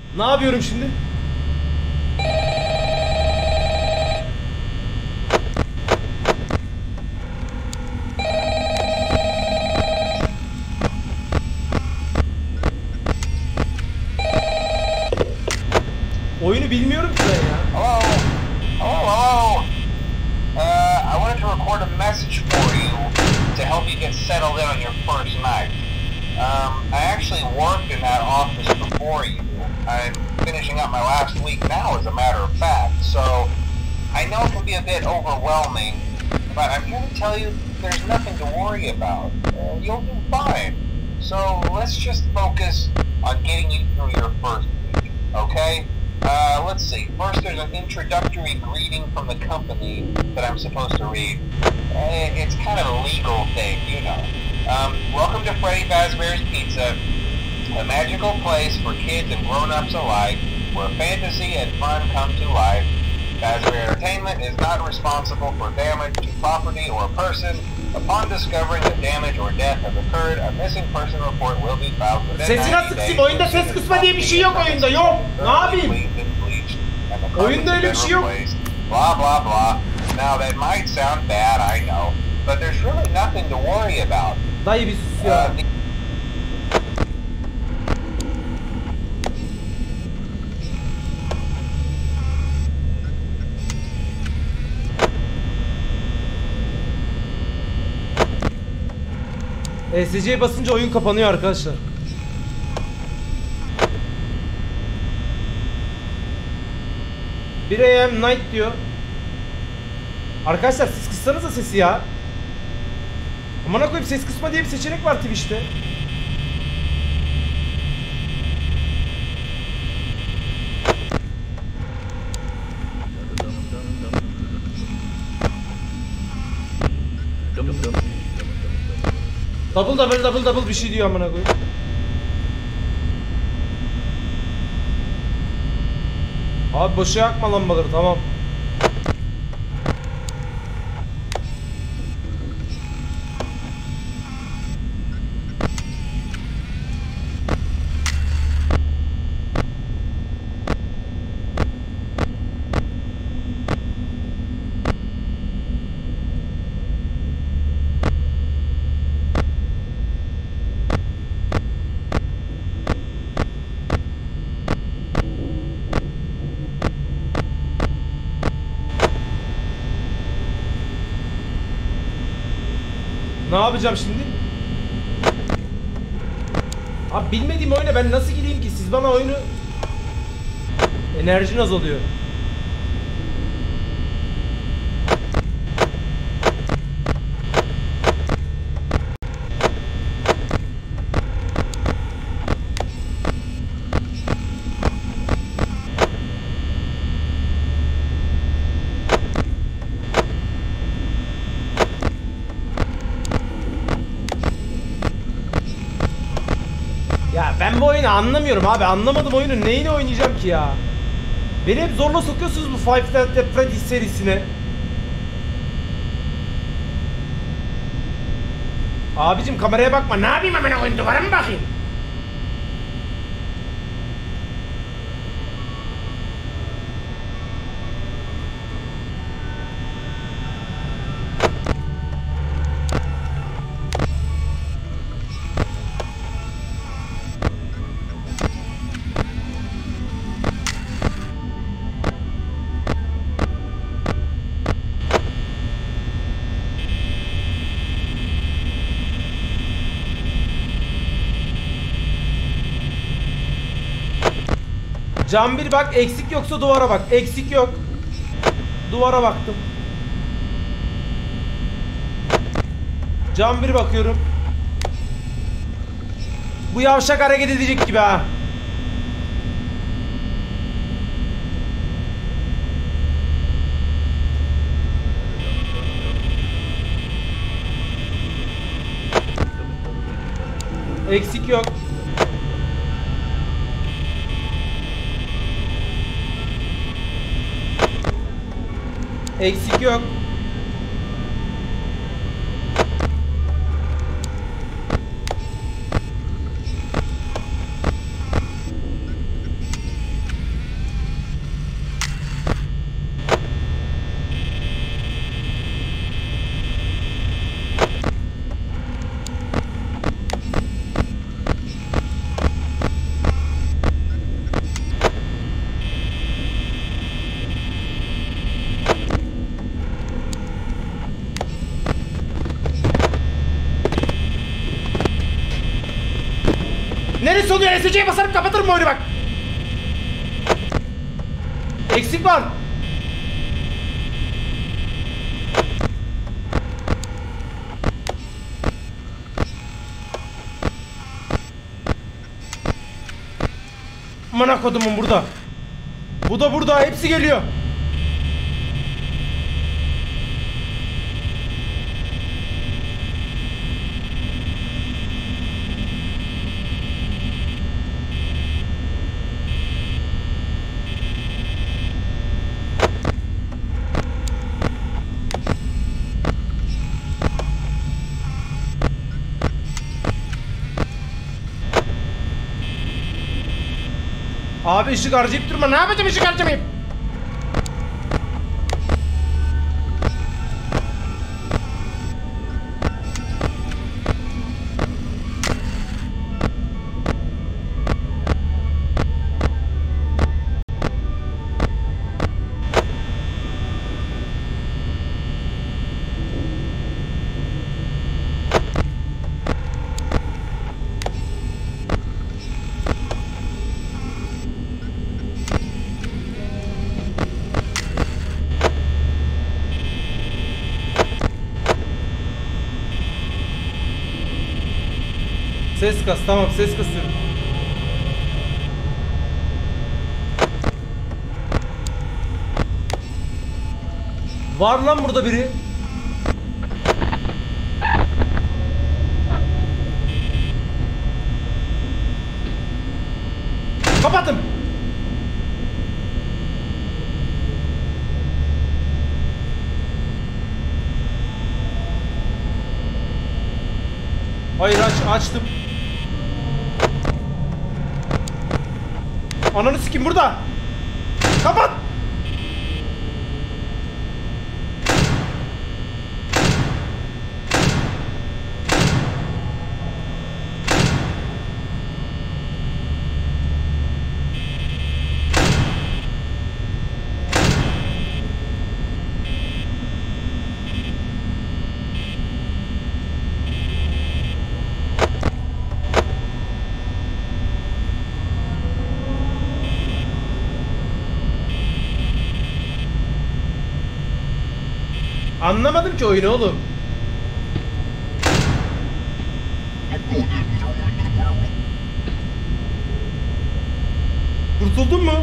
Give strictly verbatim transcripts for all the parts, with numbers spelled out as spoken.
Ne yapıyorum şimdi? Oyunu bilmiyorum ki ben ya. Hello? Hello, hello? Uh, I wanted to record a message for you to help you get settled in on your first night. Um, I actually worked in that office before you. I'm finishing up my last week now, as a matter of fact, so I know it can be a bit overwhelming, but I'm here to tell you there's nothing to worry about. Uh, you'll do fine. So let's just focus on getting you through your first week, okay? Uh, let's see. First, there's an introductory greeting from the company that I'm supposed to read. Uh, it's kind of a legal thing, you know. Um, welcome to Freddy Fazbear's Pizza, a magical place for kids and grown-ups alike, where fantasy and fun come to life. Fazbear Entertainment is not responsible for damage to property or person. Upon discovering that damage or death has occurred, a missing person report will be filed within Sesi nasıl kısayım? Oyunda ses kısma diye bir şey yok oyunda, yok. Ne yapayım? Oyunda öyle bir şey yok. Blah blah blah. Now that might sound bad, I know, but there's really nothing to worry about. Dayı bir sus ya. Uh, E S C'ye basınca oyun kapanıyor arkadaşlar. bir A M night diyor. Arkadaşlar siz kıssanıza sesi ya. Amına koyayım, ses kısma diye bir seçenek var Twitch'te. Double double double double bir şey diyor amına koyayım. Abi boşa yakma lambaları, tamam. Ne yapacağım şimdi? Abi bilmediğim oyuna ben nasıl gireyim ki? Siz bana oyunu... Enerjin azalıyor. Ya ben bu oyunu anlamıyorum abi, anlamadım oyunu, neyini oynayacağım ki ya? Beni hep zorla sokuyorsunuz bu Five Nights at Freddy's serisine. Abicim kameraya bakma, ne yapayım hemen oyun, duvara mı bakayım? Cam bir bak, eksik yoksa duvara bak. Eksik yok. Duvara baktım. Cam bir bakıyorum. Bu yavşak hareket edecek gibi ha. Eksik yok. Eksik yok. E S C'ye basarım kapatırım oyunu bak. Eksik var. Amına kodumun burada. Bu da burada, hepsi geliyor. Abi ışık harcayıp durma. Ne yapacağım ışık harcamayıp? Ses kas, tamam ses kasıyorum. Var lan burada biri. Kapattım. Hayır aç, açtım. Ananı sikim burada. Kapat. Anlamadım ki oyunu oğlum. Kurtuldun mu?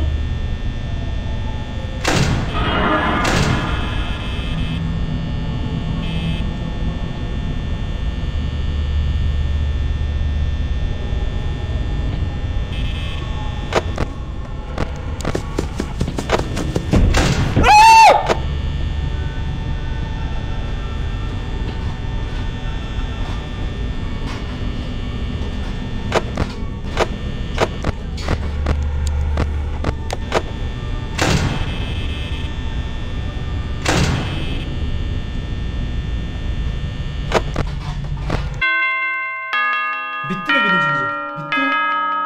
Bitti mi birinci gece? Bitti mi?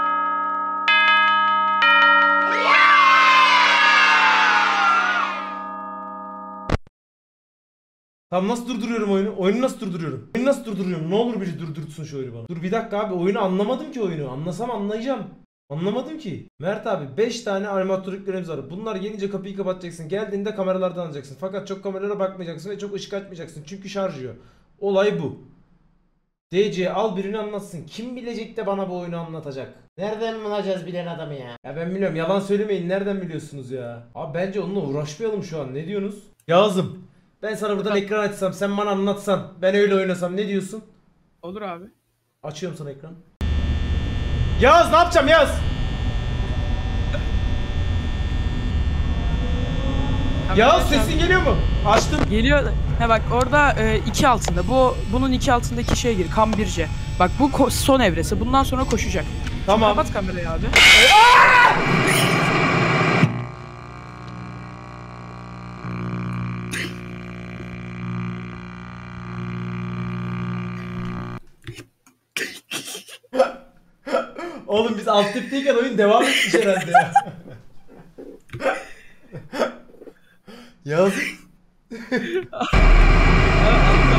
Tamam nasıl durduruyorum oyunu? Oyunu nasıl durduruyorum? Oyunu nasıl durduruyorum? Ne olur biri durdursun şu oyunu bana. Dur bir dakika abi, oyunu anlamadım ki oyunu. Anlasam anlayacağım. Anlamadım ki. Mert abi beş tane animatronik görevimiz var. Bunlar gelince kapıyı kapatacaksın. Geldiğinde kameralardan alacaksın. Fakat çok kameralara bakmayacaksın ve çok ışık açmayacaksın. Çünkü şarj yiyor. Olay bu. D C al birini anlatsın. Kim bilecek de bana bu oyunu anlatacak? Nereden bulacağız bilen adamı ya? Ya ben biliyorum, yalan söylemeyin, nereden biliyorsunuz ya? Abi bence onunla uğraşmayalım şu an, ne diyorsunuz? Yağız'ım ben sana buradan ekran açsam, sen bana anlatsan, ben öyle oynasam ne diyorsun? Olur abi. Açıyorum sana ekran. Yağız ne yapacağım Yağız? Yağız sesin geliyor mu? Açtım. Geliyor. He bak orada e, iki altında. Bu bunun iki altındaki şeye gir. Kambirce. Bak bu ko- son evresi. Bundan sonra koşacak. Tamam. Kapat kamerayı abi. Oğlum biz alt tipteyken oyun devam etmiş herhalde ya. Yağız.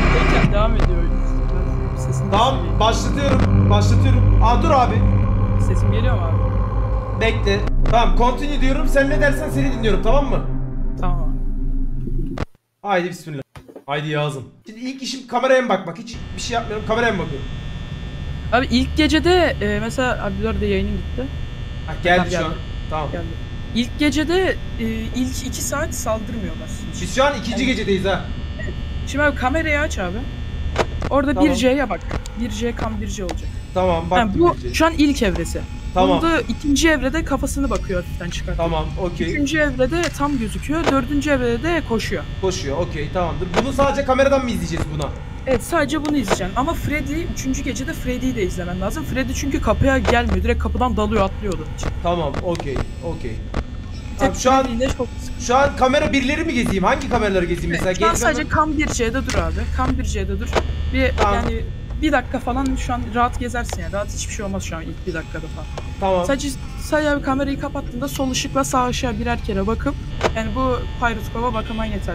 Devam ediyor oyun. Sesini Tamam başlatıyorum. Başlatıyorum. Aa dur abi. Sesim geliyor mu abi? Bekle. Tamam continue diyorum. Sen ne dersen seni dinliyorum, tamam mı? Tamam. Haydi bismillah. Haydi Yağız'ım. Şimdi ilk işim kameraya mı bakmak? Hiç bir şey yapmıyorum. Kameraya mı bakıyorum? Abi ilk gecede e, mesela abi bir de yayının gitti. Ha, geldi Tamam, şu geldi. an. Tamam. Geldi. İlk gecede e, ilk iki saat saldırmıyorlar. Biz şu an ikinci gecedeyiz ha. Şimdi abi kamerayı aç abi. Orada Tamam. bir C'ye bak. bir C kam bir C olacak. Tamam bak. Yani bu şu an ilk evresi. Tamam. Bunda ikinci evrede kafasını bakıyor hafiften çıkartıp. Tamam, okey. Üçüncü evrede tam gözüküyor. Dördüncü evrede de koşuyor. Koşuyor, okey, tamamdır. Bunu sadece kameradan mı izleyeceğiz buna? Evet, sadece bunu izleyeceksin. Ama Freddy, üçüncü gecede Freddy'yi de izlemen lazım. Freddy çünkü kapıya gelmiyor. Direkt kapıdan dalıyor, atlıyor onun için. Tamam, okey, okey. Tek Abi şu an Freddy ile çok sıkıntı. şu an kamera birleri mi gezeyim? Hangi kameraları gezeyim mesela? Şu an Geri sadece kamera- kam bir C'de dur abi. kam bir C'de dur. Bir Tamam. yani bir dakika falan şu an rahat gezersin yani. Rahat hiçbir şey olmaz şu an ilk bir dakikada falan. Tamam. Sadece sadece abi kamerayı kapattığında sol ışıkla sağ ışığa birer kere bakıp yani bu Pyroskop'a bakman yeterli.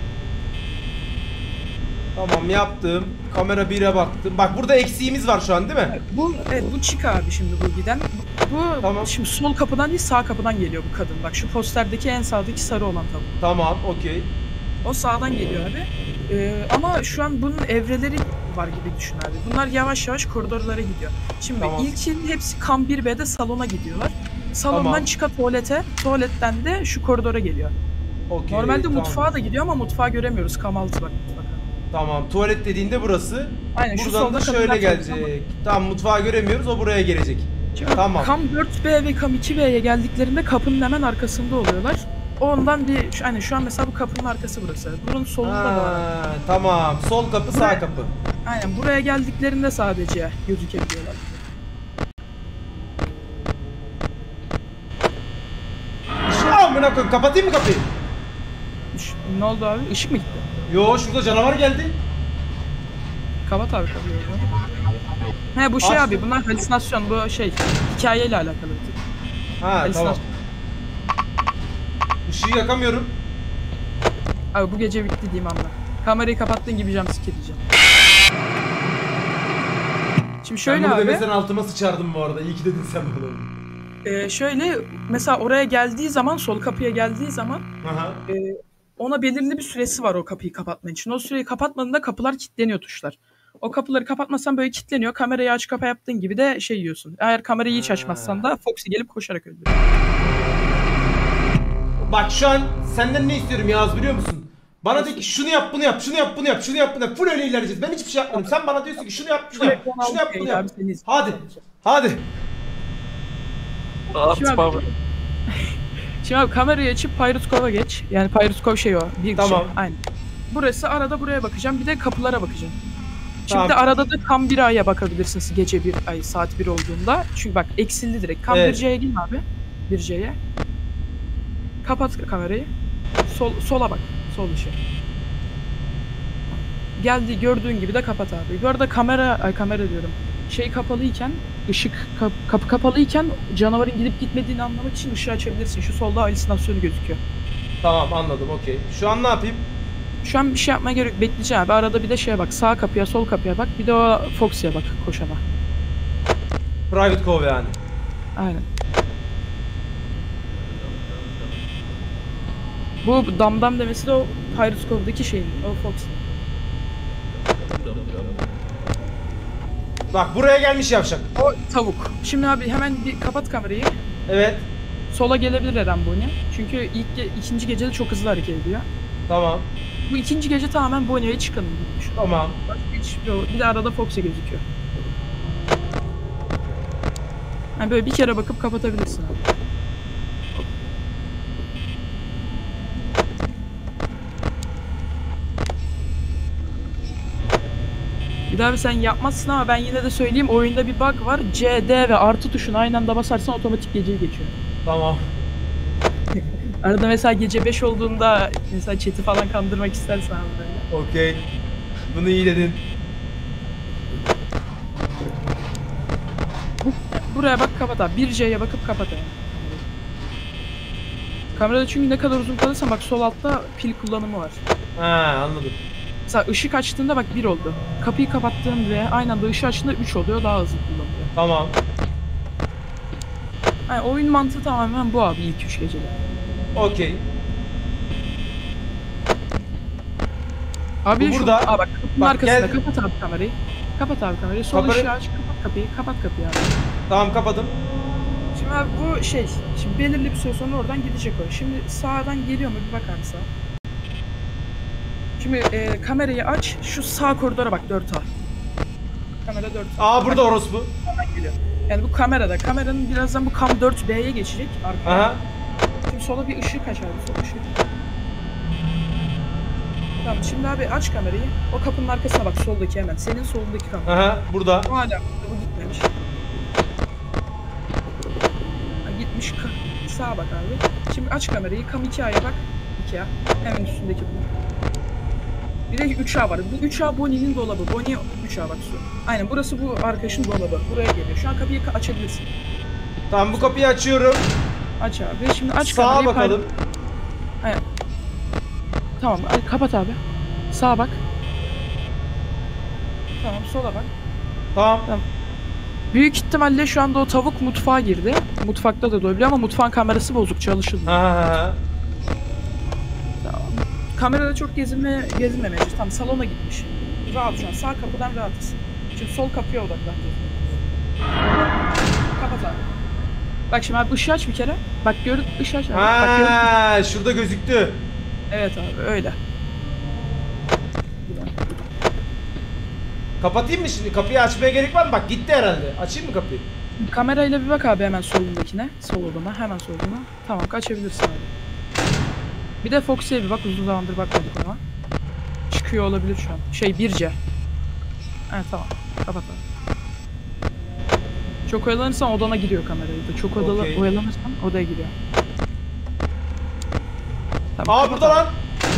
Tamam yaptım. Kamera bire baktım. Bak burada eksiğimiz var şu an değil mi? Bu evet bu çık abi şimdi bu giden. Bu Tamam. şimdi sol kapıdan değil sağ kapıdan geliyor bu kadın. Bak şu posterdeki en sağdaki sarı olan tabii. Tamam, okey. O sağdan geliyor abi. Ee, ama şu an bunun evreleri var gibi düşün abi. Bunlar yavaş yavaş koridorlara gidiyor. Şimdi Tamam. ilkin hepsi kam bir B'de salona gidiyorlar. Salondan Tamam. çıka tuvalete, tuvaletten de şu koridora geliyor. Okey. Normalde tamam. mutfağa da gidiyor ama mutfağı göremiyoruz. Kam altı bak mutfağa. Tamam. Tuvalet dediğinde burası. Aynen şu Buradan solda da kadınlar şöyle tuvaleti ama- gelecek. Tamam, mutfağı göremiyoruz. O buraya gelecek. Şimdi Tamam. Kam dört B ve Kam iki B'ye geldiklerinde kapının hemen arkasında oluyorlar. Ondan bir, şu- aynen şu an mesela bu kapının arkası burası. Bunun solunda da var. Ha, tamam. Sol kapı, sağ Buraya- kapı. Aynen buraya geldiklerinde sadece gözükebiliyorlar. Şu amına koyayım. Kapatayım mı kapıyı? Üş- Ne oldu abi? Işık mı gitti? Yo, şurada canavar geldi. Kapat abi kapıyı. He bu şey Açtım. abi bunlar halüsinasyon bu şey hikayeyle alakalı bir tık. Ha, tamam. Halüsinasyon. Işığı yakamıyorum. Abi bu gece bitti diyeyim anda. Kamerayı kapattığın gibi jumpscare diyeceğim. Şimdi şöyle Sen bunu abi. demesen altıma sıçardım bu arada. İyi ki dedin sen bunu. e, şöyle mesela oraya geldiği zaman sol kapıya geldiği zaman Aha. e, ona belirli bir süresi var o kapıyı kapatman için. O süreyi kapatmadığında kapılar kilitleniyor tuşlar. O kapıları kapatmazsan böyle kilitleniyor. Kamerayı aç kapa yaptığın gibi de şey yiyorsun. Eğer kamerayı hiç açmazsan da Foxy gelip koşarak öldürüyor. Bak şu an senden ne istiyorum Yağız biliyor musun? Bana de ki şunu yap bunu yap şunu yap bunu yap şunu yap bunu yap. Full öyle ilerleyeceğiz. Ben hiçbir şey yapmadım. Sen bana diyorsun ki şunu yap şunu yap şunu yap bunu yap. Hadi. Hadi. Şimdi abi, şimdi abi kamerayı açıp Pyroskop'a geç. Yani Pyroskop şey o. Bir Tamam. şey. Aynen. Burası arada buraya bakacağım. Bir de kapılara bakacağım. Tamam. Şimdi arada da kam bir aya bakabilirsiniz gece bir ay saat bir olduğunda. Çünkü bak eksildi direkt. Kam Evet. bir C'ye gel abi. bir C'ye. Kapat kamerayı. Sol sola bak. Sol dışı. Geldi gördüğün gibi de kapat abi. Bu arada kamera ay kamera diyorum. Şey kapalıyken ışık kap, kapı kapalıyken canavarın gidip gitmediğini anlamak için ışığı açabilirsin. Şu solda halüsinasyonu gözüküyor. Tamam anladım okey. Şu an ne yapayım? Şu an bir şey yapmaya gerek bekleyeceğim abi. Arada bir de şeye bak. Sağ kapıya, sol kapıya bak. Bir de o Foxy'ye bak koşana. Private Cove yani. Aynen. Bu damdam demesi de o Pyroskope'daki şeyin, o Foxy. Bak buraya gelmiş yavşak. O tavuk. Şimdi abi hemen bir kapat kamerayı. Evet. Sola gelebilir Eren Bonnie. Çünkü ilk ge- ikinci gecede çok hızlı hareket ediyor. Tamam. Bu ikinci gece tamamen Bonnie'ye çıkalım gibi düşün. Tamam. Başka hiç yok. Bir de arada Foxy gözüküyor. Yani böyle bir kere bakıp kapatabilirsin abi. Bir daha bir sen yapmazsın ama ben yine de söyleyeyim oyunda bir bug var. C, D ve artı tuşunu aynı anda basarsan otomatik geceyi geçiyor. Tamam. Arada mesela gece beş olduğunda mesela chat'i falan kandırmak istersen abi böyle. Okey. Bunu iyi dedin. Buraya bak kapat abi. bir C'ye bakıp kapat abi. Kamerada çünkü ne kadar uzun kalırsan bak sol altta pil kullanımı var. Ha anladım. Mesela ışık açtığında bak bir oldu. Kapıyı kapattığında ve aynı anda ışığı açtığında üç oluyor, daha hızlı kullanılıyor. Tamam. Yani oyun mantığı tamamen bu abi ilk üç gecede. Okey. Abi Bu şu, burada. Aa bak kapının Bak, arkasında gel. kapat abi kamerayı. Kapat abi kamerayı. Sol Kamerayı- ışığı aç, kapat kapıyı, kapat kapıyı abi. Tamam kapadım. Şimdi abi bu şey, şimdi belirli bir süre sonra oradan gidecek o. Şimdi sağdan geliyor mu bir bakar mısın? Şimdi e, kamerayı aç, şu sağ koridora bak dört A. Kamera dört A. Aa burada orospu. Oradan geliyor. Yani bu kamerada, kameranın birazdan bu kam dört B'ye geçecek arkaya. Aha. Şimdi sola bir ışık kaçar, sol ışık. Tamam şimdi abi aç kamerayı. O kapının arkasına bak soldaki hemen. Senin solundaki kamera. Aha burada. O hala bu gitmemiş. Ha, gitmiş. Ka- Sağa bak abi. Şimdi aç kamerayı. Kam iki A'ya bak. iki A. Hemen üstündeki bu. Bir de üç A var. Bu üç A Bonnie'nin dolabı. Bonnie üç A bak şu. Aynen burası bu arkadaşın dolabı. Buraya geliyor. Şu an kapıyı ka- açabilirsin. Tamam bu kapıyı açıyorum. Aç abi. Şimdi aç Sağa kamerayı. bakalım. pay- Aynen. Tamam. Ay, kapat abi. Sağa bak. Tamam sola bak. Tamam. Büyük ihtimalle şu anda o tavuk mutfağa girdi. Mutfakta da doyabiliyor ama mutfağın kamerası bozuk çalışılmıyor. Ha ha ha. Tamam. Kamerada çok gezinme, gezinmemeci. Tam salona gitmiş. Rahat şu an. Sağ kapıdan rahatız. Şimdi sol kapıya odaklanacağız. Kapat abi. Bak şimdi abi ışığı aç bir kere. Bak gör ışığı aç abi. Bak gör. Ha şurada gözüktü. Evet abi öyle. Kapatayım mı şimdi? Kapıyı açmaya gerek var mı? Bak gitti herhalde. Açayım mı kapıyı? Kamerayla bir bak abi hemen solundakine. Sol odama. Hemen soluna. Tamam açabilirsin abi. Bir de Foxy'ye bir bak. Uzun zamandır bakmadık ona. Çıkıyor olabilir şu an. Şey birce. Evet tamam. Kapat abi. Çok oyalanırsan odana giriyor kamerayı da. Çok odalı Okey. oyalanırsan odaya giriyor. Tamam, Aa kapat burada abi. lan.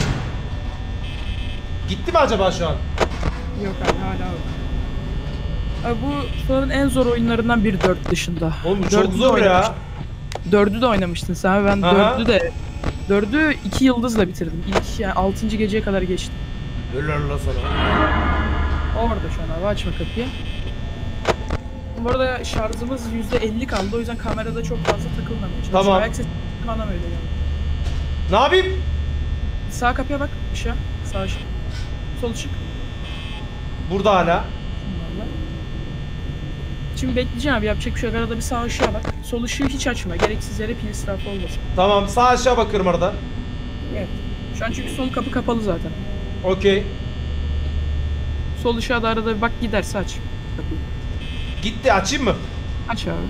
Gitti mi acaba şu an? Yok abi hala yok. Abi bu Fırat'ın en zor oyunlarından biri dört dışında. Oğlum bu çok Dördü de zor ya. oynamıştın. Dördü de oynamıştın sen. Ben Aha. dördü de dördü iki yıldızla bitirdim. İlk yani altıncı geceye kadar geçtim. Helal la sana. Orada şu an abi açma kapıyı. Bu arada şarjımız yüzde elli kaldı o yüzden kamerada çok fazla takılmamaya çalışıyorum. Tamam. Ayak sesi bana öyle geldi. Ne yapayım? Sağ kapıya bak ışığa. Sağ ışık. Sol ışık. Burada hala. Vallahi. Şimdi bekleyeceğim abi yapacak bir şey yok. Arada bir sağ ışığa bak. Sol ışığı hiç açma. Gereksiz yere pil israfı olmasın. Tamam sağ aşağı bakıyorum arada. Evet. Şu an çünkü sol kapı kapalı zaten. Okey. Sol ışığa da arada bir bak giderse aç kapıyı. Gitti açayım mı? Aç abi.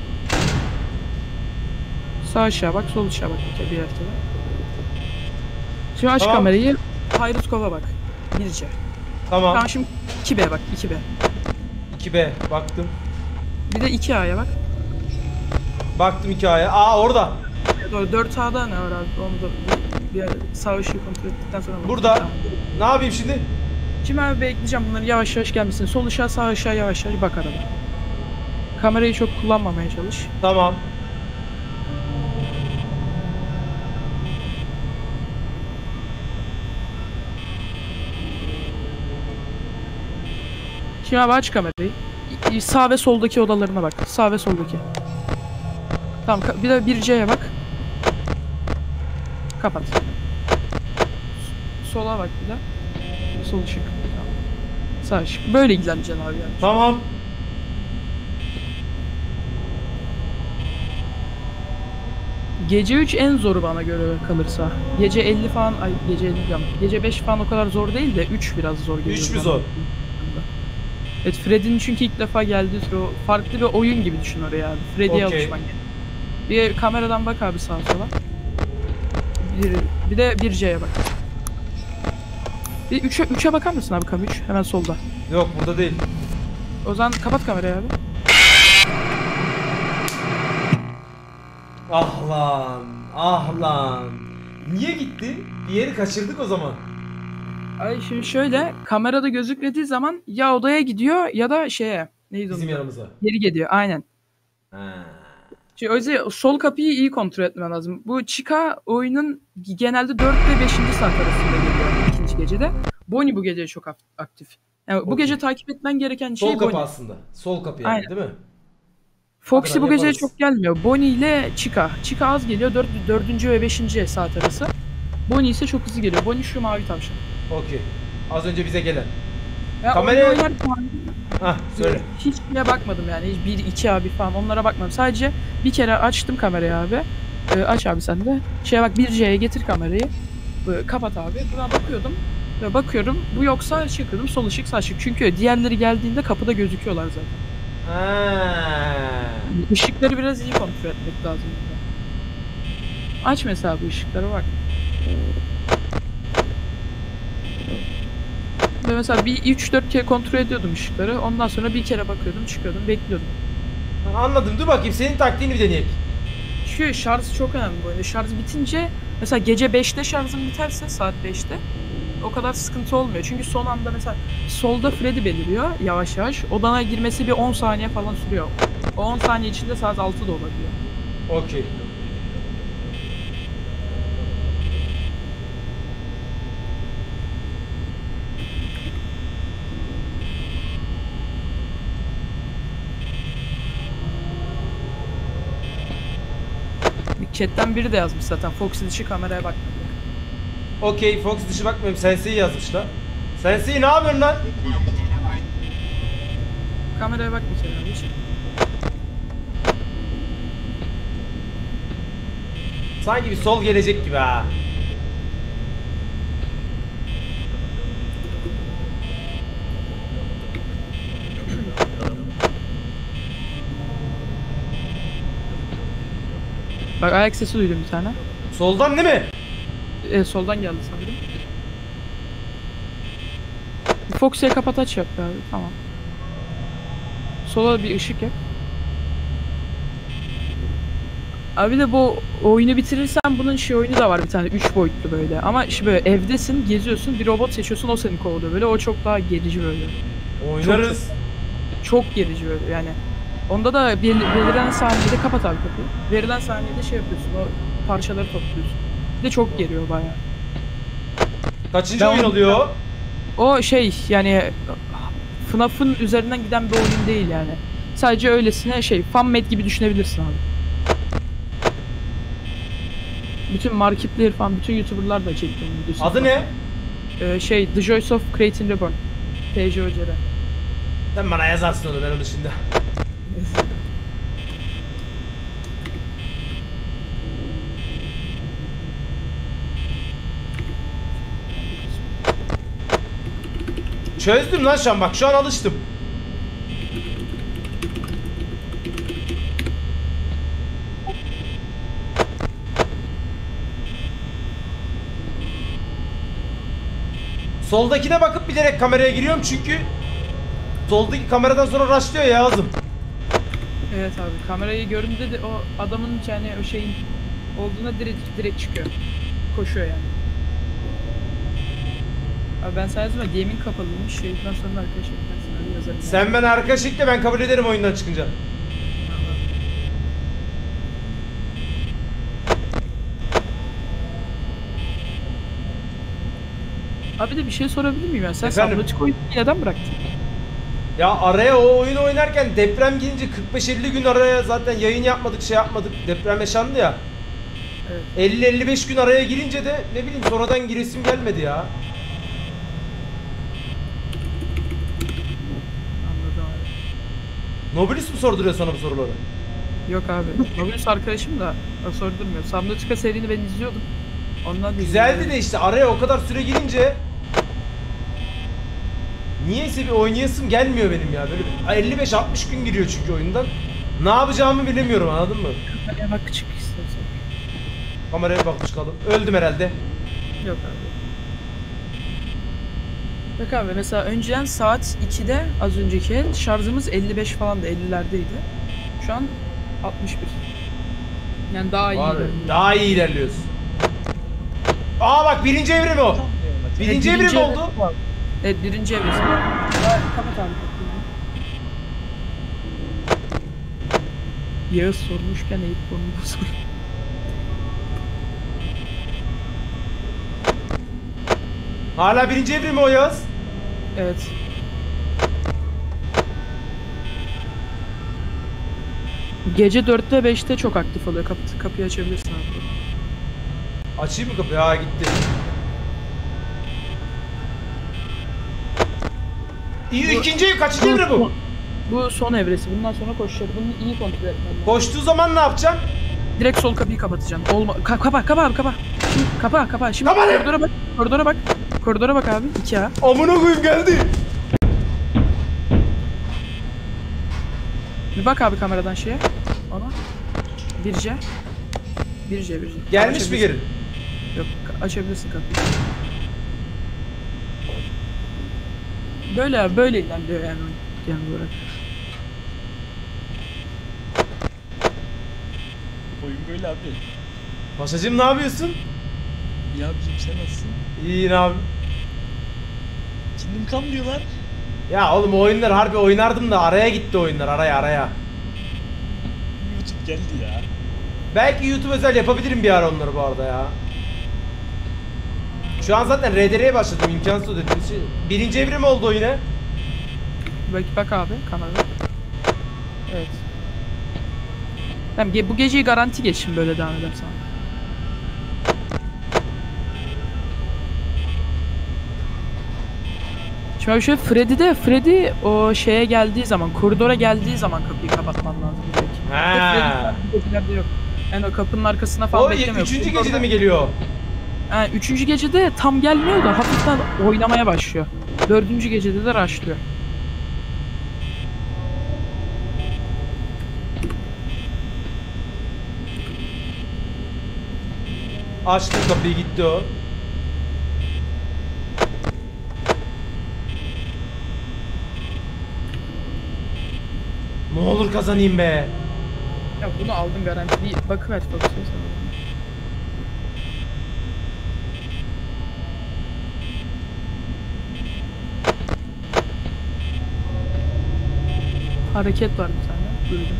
Sağ ışığa bak, sol ışığa bak bir kere bir haritada. Şimdi aç Tamam. kamerayı. Hayrutkova bak. Birce. Tamam. Tamam şimdi iki B bak, iki B. iki B baktım. Bir de iki A'ya bak. Baktım iki A'ya. Aa orada. Doğru dört A'da ne var abi? Onu da bir, bir sağ ışığı kontrol ettikten sonra bak. Burada. Tamam. Ne yapayım şimdi? Şimdi abi bekleyeceğim bunları yavaş yavaş gelmesini. Sol ışığa sağ ışığa yavaş yavaş bak arada. Kamerayı çok kullanmamaya çalış. Tamam. Şimdi abi aç kamerayı. İ- Sağ ve soldaki odalarına bak. Sağ ve soldaki. Tamam ka- bir de bir C'ye bak. Kapat. S- Sola bak bir de. Sol ışık. Tamam. Sağ ışık. Böyle ilgileneceksin abi yani. Tamam. Gece üç en zoru bana göre kalırsa. Gece elli falan, ay gece elli diyorum. Gece beş falan o kadar zor değil de üç biraz zor geliyor. üç mü bana. zor? Evet Freddy'nin çünkü ilk defa geldiği tür o farklı bir oyun gibi düşün oraya abi. Freddy'ye Okey. alışman gerek. Bir kameradan bak abi sağa sola. Bir, bir de bir C'ye bak. Bir üçe, üçe bakar mısın abi kam üç? Hemen solda. Yok burada değil. O zaman kapat kamerayı abi. Ah lan. Ah lan. Niye gitti? Bir yeri kaçırdık o zaman. Ay şimdi şöyle kamerada gözükmediği zaman ya odaya gidiyor ya da şeye neydi Bizim onun? yanımıza. Geri gidiyor aynen. Ha. Şimdi o yüzden sol kapıyı iyi kontrol etmen lazım. Bu Chica oyunun genelde dört ve beşinci saat arasında geliyor ikinci gecede. Bonnie bu gece çok ak- aktif. Yani bu Okey. gece takip etmen gereken şey Sol kapı Bonnie. aslında. Sol kapı yani Aynen. değil mi? Foxy Kadar bu gece yaparız. çok gelmiyor. Bonnie ile Chica. Chica az geliyor. Dört, dördüncü ve beşinci saat arası. Bonnie ise çok hızlı geliyor. Bonnie şu mavi tavşan. Okey. Az önce bize gelen. Ya Kameraya- oyun oynarken Hah söyle. hiç bile bakmadım yani. Hiç bir, iki abi falan onlara bakmadım. Sadece bir kere açtım kamerayı abi. Ee, aç abi sen de. Şeye bak bir C'ye getir kamerayı. Ee, kapat abi. Buna bakıyordum. Ve bakıyorum. Bu yoksa şey yapıyordum. Sol ışık sağ ışık. Çünkü diğerleri geldiğinde kapıda gözüküyorlar zaten. Ha. Işıkları biraz iyi kontrol etmek lazım. burada. Aç mesela bu ışıklara bak. Ve mesela bir üç dört kere kontrol ediyordum ışıkları. Ondan sonra bir kere bakıyordum, çıkıyordum, bekliyordum. Anladım. Dur bakayım senin taktiğini bir deneyek. Çünkü şarj çok önemli bu oyunda. Şarj bitince mesela gece beşte şarjım biterse saat beşte o kadar sıkıntı olmuyor. Çünkü son anda mesela solda Freddy beliriyor yavaş yavaş. Odana girmesi bir on saniye falan sürüyor. O on saniye içinde saat altı da olabiliyor. Okey. Chatten biri de yazmış zaten. Foxy dışı kameraya bak. Okey. Fox dışı bakmıyorum. Sensei yazmışlar. Sensei ne yapıyorsun lan? Kameraya bak bir kere abi hiç. Sanki bir sol gelecek gibi ha. Bak ayak sesi duydum bir tane. Soldan değil mi? E, soldan geldi sanırım. Foxy'ye kapat aç yap abi. Tamam. Sola bir ışık yap. Abi de bu oyunu bitirirsen bunun şey oyunu da var bir tane üç boyutlu böyle. Ama işte böyle evdesin, geziyorsun, bir robot seçiyorsun o seni kovalıyor böyle. O çok daha gerici böyle. Oynarız. Çok gerici böyle yani. Onda da bel- belirlen saniyede kapat abi kapıyı. Verilen saniyede şey yapıyorsun, o parçaları topluyorsun. Bir de çok geriyor bayağı. Kaçıncı Ben oyun onu- oluyor? O şey yani F NAF'ın üzerinden giden bir oyun değil yani. Sadece öylesine şey fanmade gibi düşünebilirsin abi. Bütün marketler falan, bütün YouTuber'lar da çekti onun videosunu. Adı ne? Ee, şey The Joys of Creating Reborn. T J Ocera. Sen bana yazarsın onu ben onun dışında. Çözdüm lan şu an bak şu an alıştım. Soldakine bakıp bilerek kameraya giriyorum çünkü soldaki kameradan sonra rushlıyor ya ağzım. Evet abi kamerayı gördüğünde de o adamın yani o şeyin olduğuna direkt direkt çıkıyor. Koşuyor yani. Abi ben sana yazdım ya D M'in kapalıymış. Şeyden sonra arkadaşlar ben sana yazarım. Sen ben arkadaş ekle ben kabul ederim oyundan çıkınca. Abi de bir şey sorabilir miyim ya? Sen Efendim? Subnautica oyunu neden bıraktın? Ya araya o oyunu oynarken deprem gelince kırk beş elli gün araya zaten yayın yapmadık şey yapmadık deprem yaşandı ya. Evet. elli elli beş gün araya girince de ne bileyim sonradan giresim gelmedi ya. Anladım abi. Nobilis mi sorduruyor sana bu soruları? Yok abi. Nobilis arkadaşım da o sordurmuyor. Subnautica serini ben izliyordum. Ondan da Güzeldi de işte araya o kadar süre girince niyeyse bir oynayasım gelmiyor benim ya. Böyle bir elli beş altmış gün giriyor çünkü oyundan. Ne yapacağımı bilemiyorum anladın mı? Kameraya bak çık istersen. Kameraya bakmış kaldım. Öldüm herhalde. Yok abi. Bak abi mesela önceden saat ikide az önceki el şarjımız elli beş falan da ellilerdeydi. Şu an altmış bir. Yani daha iyi. Var, ilerliyor. daha iyi ilerliyoruz. Aa bak birinci evrim o. Birinci Evet, evrim evre- oldu. Evet birinci evresi. Daha- Kapat abi. Yağız sormuşken Eyüp bunu sor. Hala birinci evrim o Yağız. Evet. Gece dörtte beşte çok aktif oluyor. Kapı, kapıyı açabilirsin abi. Açayım mı kapıyı? Ha gitti. İyi, Bu- ikinci ev kaçıncı evre bu? Bu son evresi. Bundan sonra koşacak. Bunu iyi kontrol etmen lazım. Koştuğu zaman ne yapacağım? Direkt sol kapıyı kapatacaksın. Olma ka kapa kapa abi kapa. Şimdi kapa kapa. Şimdi Kapat! koridora bak. Koridora bak. Koridora bak abi. iki A. Amına koyayım geldi. Bir bak abi kameradan şeye. Ona. bir C. bir C bir C. Gelmiş mi geri? Yok, ka- açabilirsin kapıyı. Böyle abi, böyle ilerliyor yani genel olarak. Oyun böyle abi. Paşacığım ne yapıyorsun? İyi abicim sen nasılsın? İyi abi. Kingdom Come diyorlar. Ya oğlum o oyunlar harbi oynardım da araya gitti oyunlar araya araya. YouTube geldi ya. Belki YouTube özel yapabilirim bir ara onları bu arada ya. Şu an zaten R D R'ye başladım imkansız o dediğim şey. Birinci evrim oldu o yine. Bak bak abi kamerada. Evet. Tamam ge- bu geceyi garanti geçin böyle devam edersen. Şimdi abi şöyle Freddy'de Freddy o şeye geldiği zaman, koridora geldiği zaman kapıyı kapatman lazım direkt. He. Freddy'lerde yok. Yani o kapının arkasına falan O beklemiyor. üçüncü Koridorda- gecede mi geliyor? Yani üçüncü gecede tam gelmiyor da hafiften oynamaya başlıyor. Dördüncü gecede de rushlıyor. Açtım kapıyı gitti o. Ne olur kazanayım be. Ya bunu aldın garanti. Bir bakıver Fox'u sana. Hareket var bir tane. Duydum.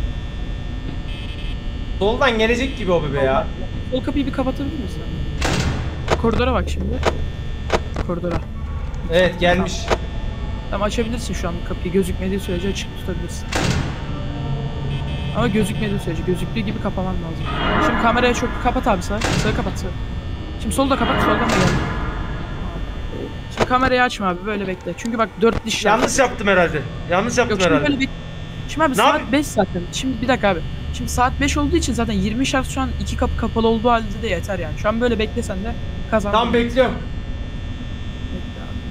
Soldan gelecek gibi o bebe ya. Sol kapıyı bir kapatabilir misin? Koridora bak şimdi. Koridora. Evet gelmiş. Tamam açabilirsin şu an kapıyı. Gözükmediği sürece açık tutabilirsin. Ama gözükmediği sürece. Gözüktüğü gibi kapaman lazım. Şimdi kameraya çok kapat abi sağ. Sağı kapat sağı. Şimdi solda kapat. Soldan da gel. Şimdi kamerayı açma abi. Böyle bekle. Çünkü bak dört diş. Yanlış yaptım herhalde. Yanlış yaptım Yok şimdi herhalde. böyle bekle. Şimdi abi Ne saat yapayım? beş zaten. Şimdi bir dakika abi. Şimdi saat beş olduğu için zaten yirmi şart şu an iki kapı kapalı olduğu halde de yeter yani. Şu an böyle beklesen de kazandın. Tam bekliyorum. Bekle abi.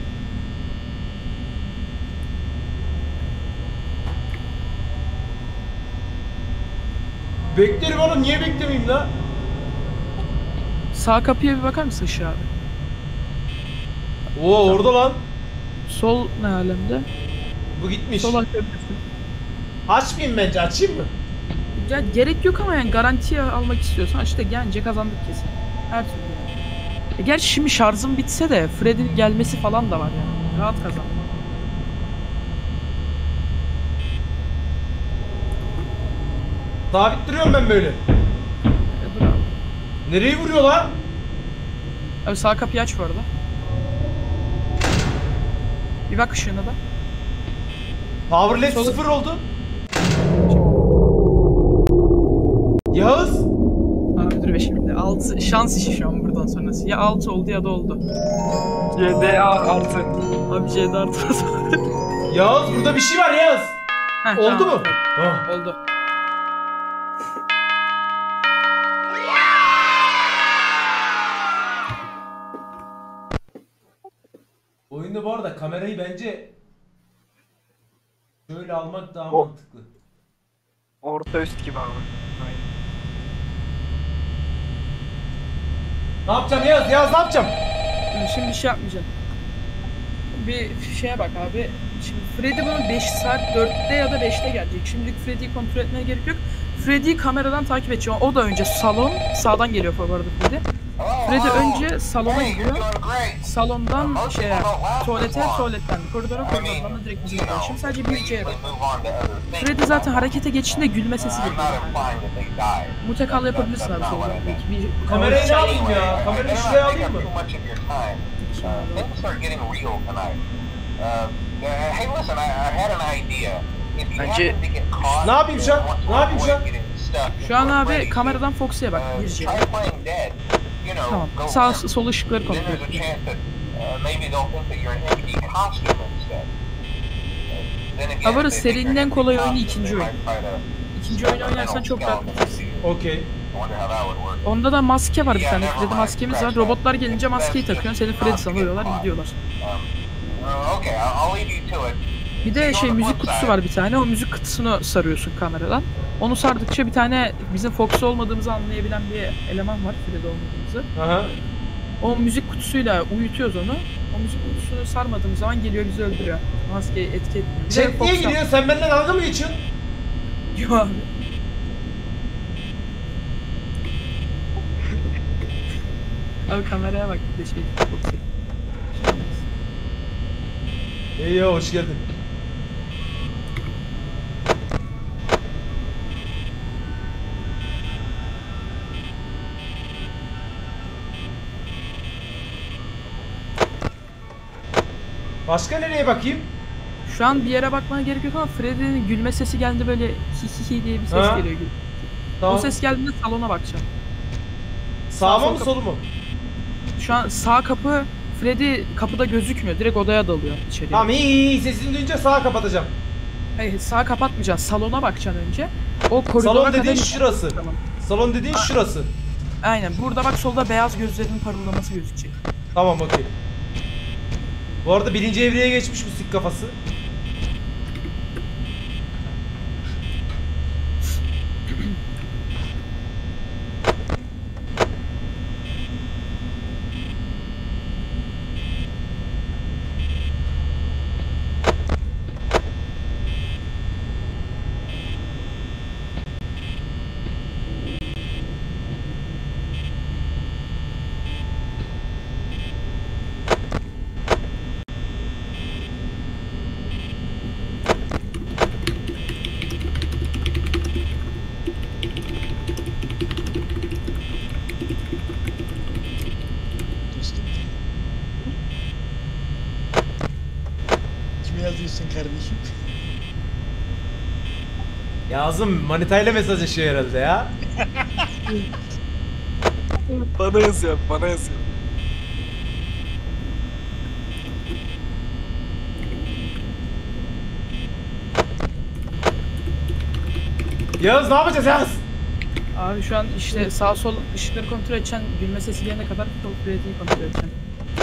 Beklerim oğlum niye beklemeyeyim la? Sağ kapıya bir bakar mısın Işık abi? Oo orada lan. Sol ne alemde? Bu gitmiş. Sol açabilirsin. Açmayayım bence açayım mı? Ya gerek yok ama yani garantiye almak istiyorsan işte gelince kazandık kesin. Her türlü yani. E gerçi şimdi şarjım bitse de Freddy'nin gelmesi falan da var yani. Rahat kazan. Sabit duruyorum ben böyle. E dur abi. Nereyi vuruyor lan? Abi sağ kapıyı aç bu arada. Bir bak ışığına da. Power left Sol- sıfır oldu. Yağız. Abi dur be şimdi. altı şans işi şu an buradan sonrası. Ya altı oldu ya da oldu. C D A altı. Abi C D artı. Yağız burada bir şey var Yağız. Heh, Oldu tamam. mu? Ah. Oldu. Oyunda bu arada kamerayı bence şöyle almak daha O- mantıklı. Orta üst gibi abi. Aynen. Ne yapacağım Yağız? Yağız ne yapacağım? Şimdi bir şey yapmayacağım. Bir şeye bak abi. Şimdi Freddy bunun beş saat dörtte ya da beşte gelecek. Şimdilik Freddy'yi kontrol etmeye gerek yok. Freddy'yi kameradan takip edeceğim. O da önce salon. Sağdan geliyor bu arada Freddy. Freddy önce salona Hey, you're gidiyor. doing great. Salondan şeye, tuvalete, tuvaletten koridora, koridordan da direkt bizim gidiyor. Şimdi sadece bir C'ye bak. Move on to other things. Freddy zaten harekete geçtiğinde gülme sesi I'm geliyor. not implying that they died. Mutekal yapabilirsin abi soldan. Bir, bir, Kamerayı ne alayım Anyway, ya? I Kamerayı better şuraya not take alayım up mı? too much of your time. Uh, things start getting real tonight. Uh, uh, hey, listen, I, I had an idea. if you Bence- happen to get caught Ne yapayım şu an? or want to Ne yapayım şu an? avoid getting stuck Şu an before abi break, kameradan Foxy'ye bak. uh, Gireceğim. try playing dead. You know, Tamam. go Sağ for it. sol ışıkları Then kontrol there's a et. chance that uh, maybe they'll think that you're an empty costume instead. Then again, Ha, bu arada if they think serinin you're an en kolay empty oyunu costume, ikinci they oyun. might try to İkinci stuff oyunu a oynarsan metal çok rahat skeleton bitersin. into you. Okey. I wonder how that would work. Onda da maske var bir Yeah, tane. never Freddy mind. maskemiz var. Robotlar gelince maskeyi takıyorsun. Seni Freddy sanıyorlar, gidiyorlar. Um, uh, okay, I'll I'll leave you to it. Bir de şey müzik kutusu var bir tane. O müzik kutusunu sarıyorsun kameradan. Onu sardıkça bir tane bizim Foxy olmadığımızı anlayabilen bir eleman var. Freddy olmadığımızı. Aha. O müzik kutusuyla uyutuyoruz onu. O müzik kutusunu sarmadığımız zaman geliyor bizi öldürüyor. Maske etki etmiyor. Bir de Chat niye Fox'tan- gülüyor? Sen benimle dalga mı geçiyorsun? Yok abi. Abi kameraya bak bir de şey. Foxy. İyi ya, hoş geldin. Başka nereye bakayım? Şu an bir yere bakmana gerek yok ama Freddy'nin gülme sesi geldi, böyle hi hi hi diye bir ses Ha. geliyor. Gül. Tamam. O ses geldiğinde salona bakacağım. Sağıma sağ mı sol solu mu? Şu an sağ kapı, Freddy kapıda gözükmüyor. Direkt odaya dalıyor içeriye. Tamam, iyi iyi iyi. Sesini duyunca sağa kapatacağım. Hayır, sağ kapatmayacaksın. Salona bakacaksın önce. O koridora Salon kadar... dediğin şurası. Tamam. Salon dediğin şurası. Aynen. Burada bak, solda beyaz gözlerinin parıldaması gözükecek. Tamam, okey. Bu arada birinci evreye geçmiş bu sik kafası. Dostum. Kime yazıyorsun kardeşim? Yazım manitayla mesajlaşıyor herhalde ya. Bana yazıyor, bana yazıyor. Yağız ne yapacağız Yağız? Abi şu an işte sağ sol ışıkları kontrol edeceksin. Gülme sesi gelene kadar Freddy'yi kontrol edeceksin.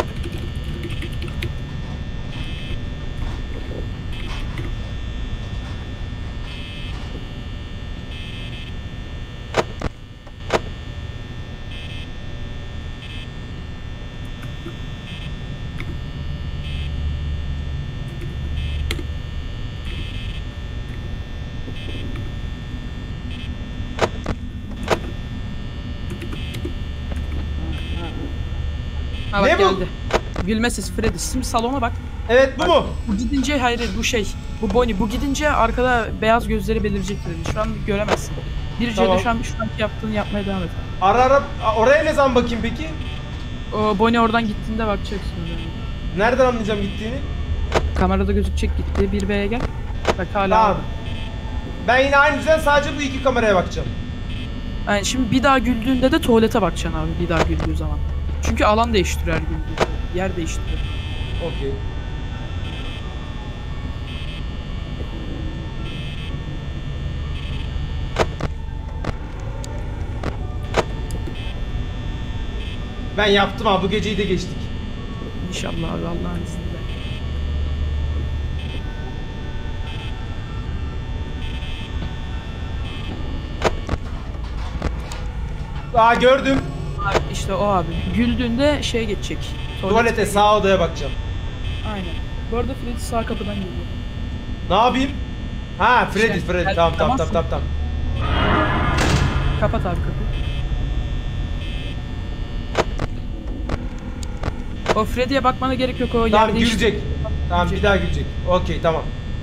Ha bak Ne bu? geldi. Gülme sesi Freddy. Şimdi salona bak. Evet, bu mu? Bu gidince, hayır bu şey. Bu Bonnie. Bu gidince arkada beyaz gözleri belirecek Freddy. Şu an göremezsin. Bir Tamam. C'de şu an şu anki yaptığını yapmaya devam et. Ara ara oraya ne zaman bakayım peki? O Bonnie oradan gittiğinde bakacaksın. Nereden anlayacağım gittiğini? Kamerada gözükecek gitti. bir B'ye gel. Bak hala Tamam. orada. Ben yine aynı yüzden sadece bu iki kameraya bakacağım. Yani şimdi bir daha güldüğünde de tuvalete bakacaksın abi, bir daha güldüğü zaman. Çünkü alan değiştiriyor her güldüğünde. Yer değiştiriyor. Okey. Ben yaptım abi, bu geceyi de geçtik. İnşallah abi, Allah'ın izniyle. Aa, gördüm. Abi işte o abi. Güldüğünde şey geçecek. Tuvalete, sağ odaya bakacağım. Aynen. Bu arada Freddy sağ kapıdan geliyor. Ne yapayım? Ha, Freddy, İşte, Freddy. gel- Tamam, tamam, tamam. tamam, tamam, tamam. Kapat abi kapıyı. O Freddy'ye bakmana gerek yok, o yer Tamam, değişti- gülecek. Tamam, bir Gülecek. daha gülecek. Okey, tamam.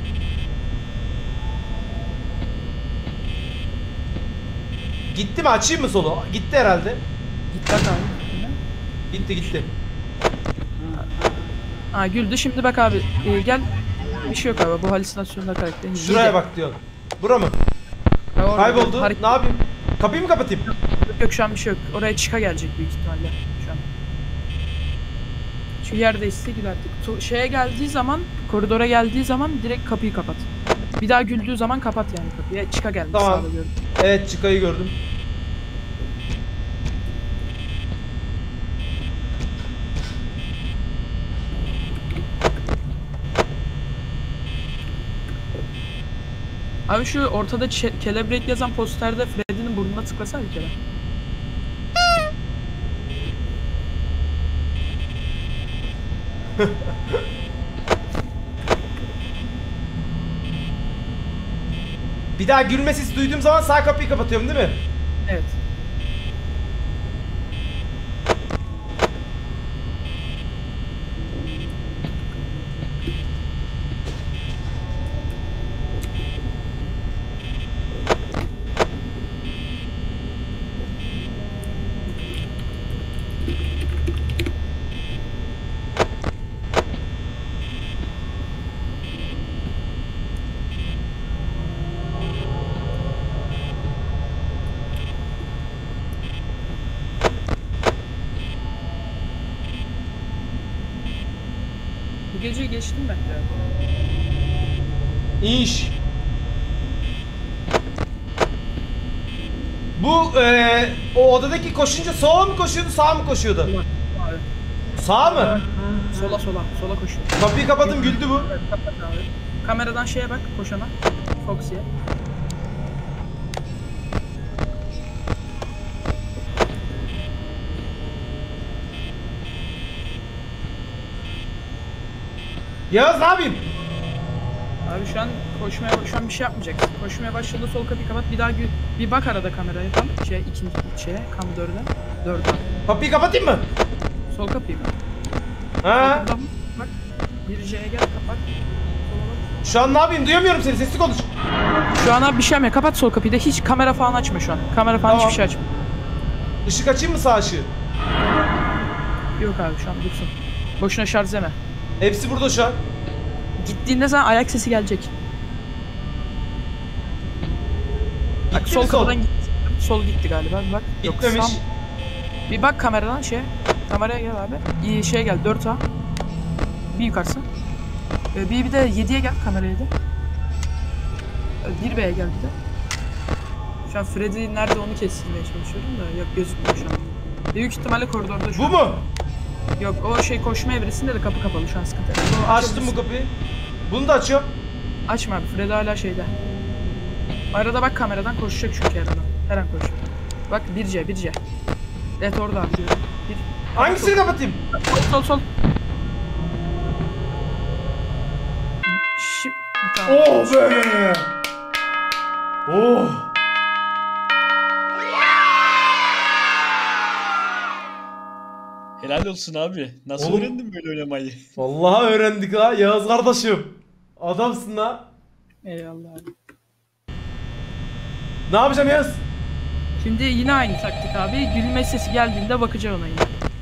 Gitti mi? Açayım mı solu? Gitti herhalde. Git bak abi. Gitti, gitti. Ha güldü, şimdi bak abi, e, gel Bir şey yok abi. Bu halüsinasyonda karakterin. Şuraya bak diyor. Bura mı? Kayboldu. Hareket Ne yapayım? Kapıyı mı kapatayım? yok şu an bir şey yok. Oraya çıka gelecek büyük ihtimalle şu an. Şu yerdeyse gül artık. Tu- şeye geldiği zaman, koridora geldiği zaman direkt kapıyı kapat. Bir daha güldüğü zaman kapat yani kapıyı. Çıka geldi. Tamam. Sağda gördüm. Evet, çıkayı gördüm. Abi şu ortada Ç- Celebrate yazan posterde Freddy'nin burnuna tıklasana bir kere. Bir daha gülme sesi duyduğum zaman sağ kapıyı kapatıyorum değil mi? Evet. Bu geceyi geçtim ben de. İş. Bu eee o odadaki koşunca sola mı koşuyordu, sağa mı koşuyordu? Abi. Sağa mı? Sola sola. Sola koşuyor. Kapıyı kapadım, güldü bu. Evet, kapat abi. Kameradan şeye bak koşana. Foxy'ye. Yağız ne yapayım? Abi şu an koşmaya şu an bir şey yapmayacaksın. Koşmaya başladığında sol kapıyı kapat. Bir daha gü- bir bak arada kameraya tam şey ikinci şeye kam dörde. Dörde. Kapıyı kapatayım mı? Sol kapıyı bak. Ha? Kapıdan bak. Bir C'ye gel kapat. Sola bak. Şu an ne yapayım? Duyamıyorum seni. Sesli konuş. Şu an abi bir şey yapma. Kapat sol kapıyı da hiç kamera falan açma şu an. Kamera falan Tamam. hiçbir şey açma. Işık açayım mı, sağ ışığı? Yok abi şu an dursun. Boşuna şarj deme. Hepsi burada şu an. Gittiğinde sana ayak sesi gelecek. Bak Gitti sol mi sol? kapıdan gitti. Sol gitti galiba. Bir bak. Yok, Gitmemiş. sağ- Bir bak kameradan şey. Kameraya gel abi. İyi şeye gel dört A. Bir yukarısı. Ee, Bir bir de yediye gel kameraya da. bir B'ye gel bir de. Şu an Freddy nerede onu kestirmeye çalışıyorum da yok gözükmüyor şu an. Büyük ihtimalle koridorda şu Bu an. mu? Yok o şey koşma evresinde de kapı kapalı şu an sıkıntı. yok. Sonra Açtım açabilirsin. bu kapıyı. Bunu da açıyorum. Açma abi Freddy hala şeyde. Arada bak kameradan koşacak çünkü her an. Her an koşacak. Bak bir C bir C. Evet orada abi diyorum. Bir. Hangisini kapatayım? Sol sol sol. Şimdi tamam. Oh be! Oh! Helal olsun abi. Nasıl Oğlum- öğrendin böyle oynamayı? Vallahi öğrendik ha Yağız kardeşim. Adamsın ha. Eyvallah abi. Ne yapacağım Yağız? Şimdi yine aynı taktik abi. Gülme sesi geldiğinde bakacağım ona yine.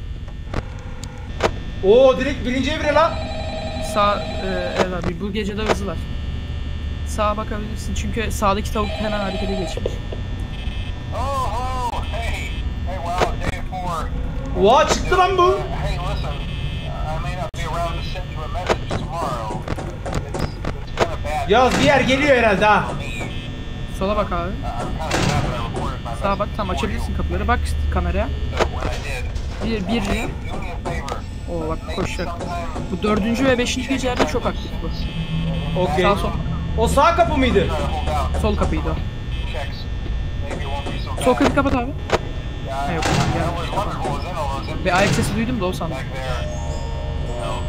Oo, direkt birinci evre lan. Sağ, e, evet abi bu gece de hızı var. Sağa bakabilirsin çünkü sağdaki tavuk hemen harekete geçmiş. Oh, oh, hey, hey, wow, day four. Oha, çıktı lan bu. Hey, listen, I may not be around to send you a message tomorrow. It's, it's kind of bad. Yağız bir yer geliyor herhalde ha. for me. Sola bak abi. I'm kind of glad that I recorded my Sağa bak tam açabilirsin kapıları. Bak kameraya. So when I did, Bir, bir diye. do me a favor. Oo bak koşacak. Sometime Bu dördüncü ve beşinci gecelerde çok aktif bu. Okey. Sağ sol, O sağ kapı mıydı? try to hold out sol kapıydı o. checks. Maybe it won't be so bad. Sol kapıyı kapat abi. Yeah, Ha, I, yok, I ya. always wondered what was in all those empty Bir ayak sesi duydum da o sandım. back there. You know.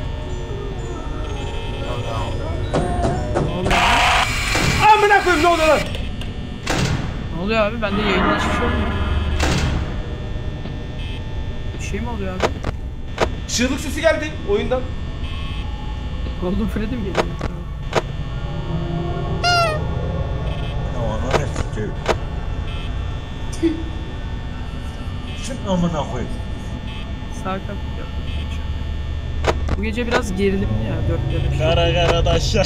Oh no. Ne oluyor abi? Amına koyayım, ne oluyor lan? Ne oluyor abi? Bende yayında hiçbir şey olmuyor. Bir şey mi oluyor abi? Çığlık sesi geldi oyundan. Golden Freddy mi geliyor? Amına sikeyim. Şunu amına koyayım. Sağ kapı yok. Bu gece biraz gerilimli ya dörtte beş. Kara kara da aşağı.